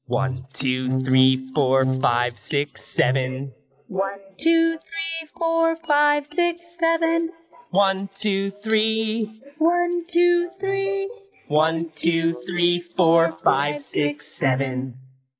1, 2, 3, 4, 5, 6, 7. 1, 2, 3, 4, 5, 6, 7. 1, 2, 3. 1, 2, 3. 1, 2, 3, 4, 5, 6, 7.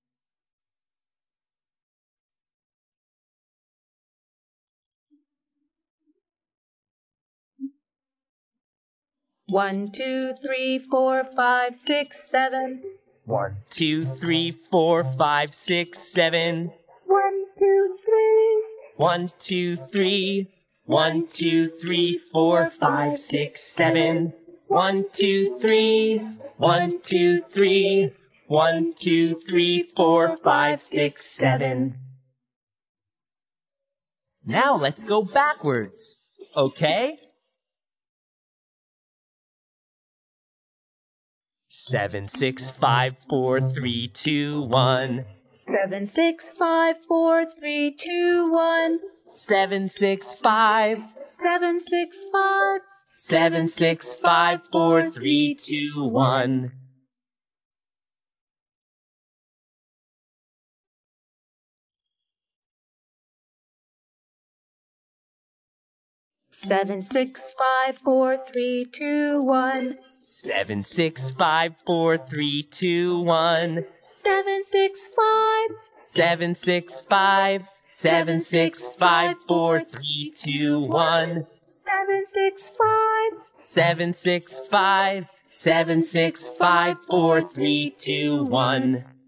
One, 2, 3, 4, 5, 6, 7. 1, 2, 3, 4, 5, 6, 7. 1, 2, 3. 1, 2, 3. 1, 2, 3, 4, 5, 6, 7. 1, 2, 3. 1, 2, 3. 1, 2, 3, 4, 5, 6, 7. Now let's go backwards, okay? 7, 6, 5, 4, 3, 2, 1. 7, 6, 5, 4, 3, 2, 1. 7, 6, 5. 7, 6, 5. 7, 6, 5, 4, 3, 2, 1. 7, 6, 5, 4, 3, 2, 1. 7, 6, 5, 4, 3, 2, 1. 7, 6, 5. 7, 6, 5. 7, 6, 5, 4, 3, 2, 1. 7, 6, 5. 7, 6, 5. 7, 6, 5, 4, 3, 2, 1.